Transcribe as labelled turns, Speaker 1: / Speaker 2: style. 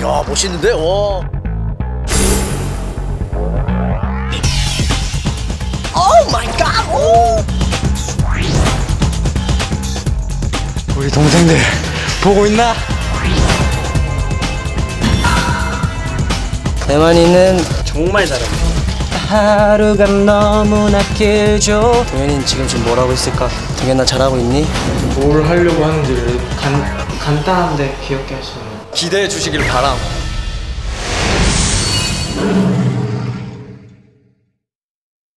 Speaker 1: 야, 멋있는데? 와. 오 마이 갓. 오.
Speaker 2: 우리 동생들 보고 있나?
Speaker 1: 대만이는 정말 잘합니다. 하루가 너무나 길죠. 동현이는 지금 뭐라고 했을까? 동현아 잘하고 있니?
Speaker 2: 뭘 하려고 하는지를 간단한데 귀엽게 하시는. 기대해 주시길 바람.